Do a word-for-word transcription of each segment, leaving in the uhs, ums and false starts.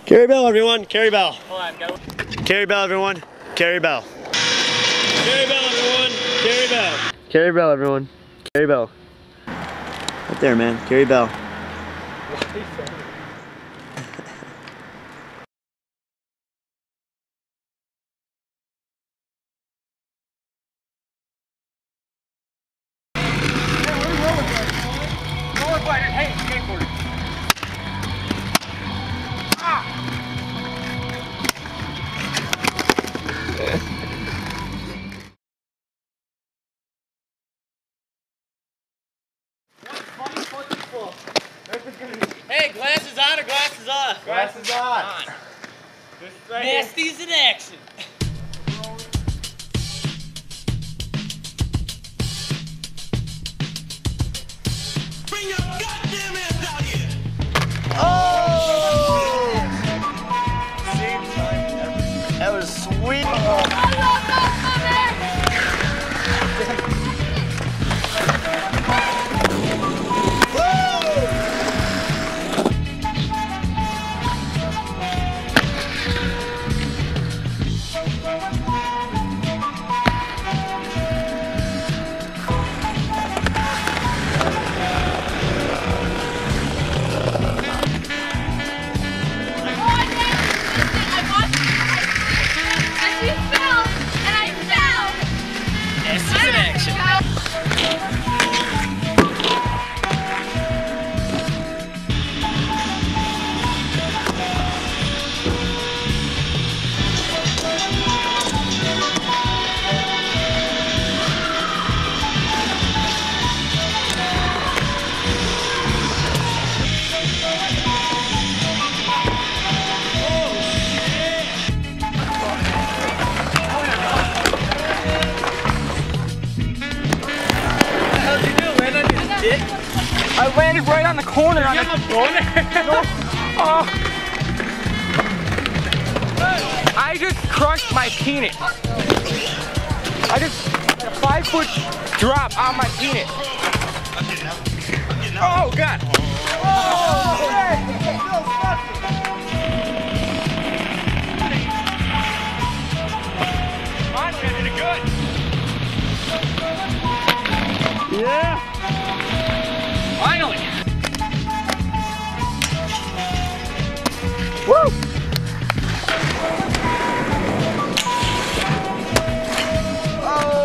Cary Bell, everyone. Cary Bell. Hold on, go. Cary Bell, everyone. Cary Bell. Cary Bell, everyone. Cary Bell. Cary Bell, everyone. Cary Bell. Right there, man. Cary Bell. Hey, skateboarder. Ah! Hey, glasses on or glasses off? Glasses on. on. Right Nasty's in action. Bring your goddamn ass out here! Oh! Same time ever. That was sweet. Oh. I landed right on the corner. On the corner? Oh. I just crushed my penis. I just a five foot drop on my penis. Oh God! Oh! I did it good. Yeah. Finally! Woo! Oh!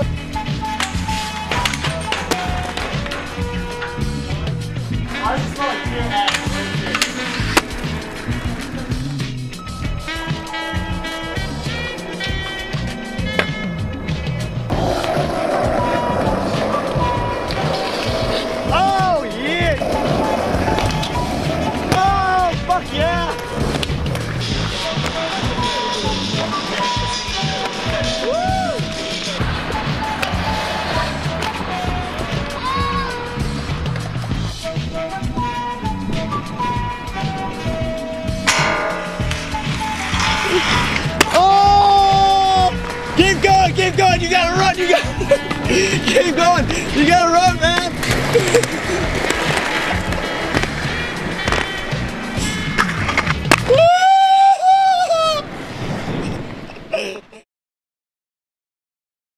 I just saw like your ass right here. Yeah! Woo! Oh! Keep going, keep going, you gotta run, you gotta keep going, you gotta run, man!